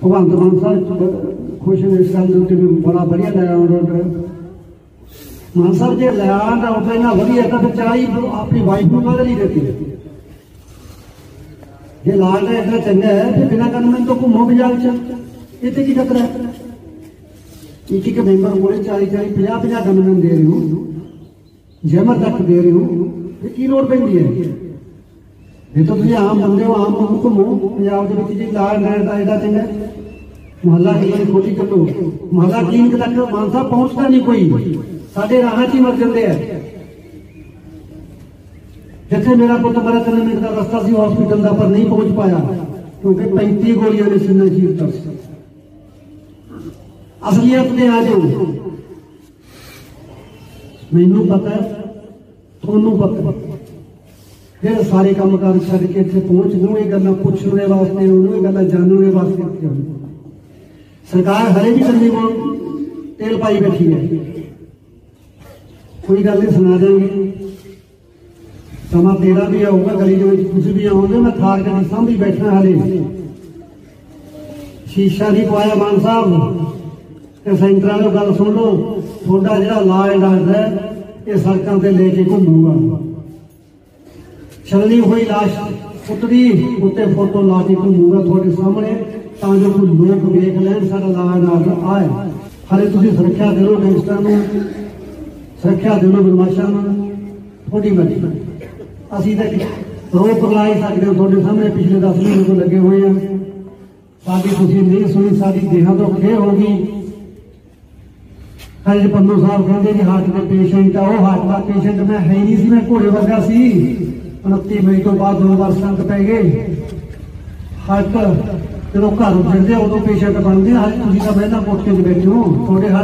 भगवंत मान साहब खुश ने इस गल के भी बड़ा बढ़िया लैंड ऑर्डर मान साहब जो लैंड ऑर्डर इन्ना वधिया तो चाही अपनी वाइफ को बदल ही देती जे लैंड इतना चंगा है तो बिना गनमैन तो घूमो बाजार च इतने की खतरा है एक एक मैंबर को 40-40-50-50 गनमैन दे रहे हो जैमर तक दे रहे हो की लोड़ पैंदी है ये तो तुझे आम बंदे हो आम घूमो पंजाब के जी लाल लैंड का एडा चंगा मुहल्ला क्लीनिक खोली चलो मुहल्ला क्लीनिक तक मान साहब पहुंचता नहीं कोई साढ़े राह च ही मर जाते हैं जिथे मेरा पुत मरा 3 मिनट का रास्ता सी हॉस्पिटल का पर नहीं पहुंच पाया क्योंकि 35 गोलियां ने सीना चीर कर असलियत में आ जाओ मैनू पता है थोनू पता फिर सारे काम कार छड़ के इतने पहुंच गए ये गल्लां पुछने वास्ते उन्होंने गल्लां जानने वास्ते सरकार हरे भी चंदी को तेल पाई बैठी है कोई गल नहीं सुना देंगे समा तेरा भी आऊगा गली कुछ भी आओगे मैं थार के सामने बैठना हरे शीशा नहीं पाया मान साहब सेंटर वालों गल सुन लो थोड़ा जो ला एंड ऑर्डर है ये सड़कों से लेके घूमूगा छलनी हुई लाश पुतरी उत्ते फोटो ला के घूमूगा थोड़े सामने तां जो कुछ लोग वेख लैन सारा ला एंड ऑर्डर आए हले तुसीं सुरक्षा दो गैंगस्टर में सुरक्षा दो बदमाशा में थोड़ी बड़ी असीं तो रोक ला ही सकते हो थोड़े सामने पिछले 10 महीने तो लगे हुए हैं साडी तुसीं नहीं सुनी साडी देहां तो खे होगी हज पन्नू साहब कहते जी हार्ट के पेशेंट है वो हार्ट का पेशेंट मैं है नहीं सी मैं घोड़े वर्गा सी 29 मई तो बाद 2 बार संत पै गए हार्ट जो घर उजड़ते उदो पेशेंट बनते हज तुम तो पहला कोठे च बैठे हो थोड़े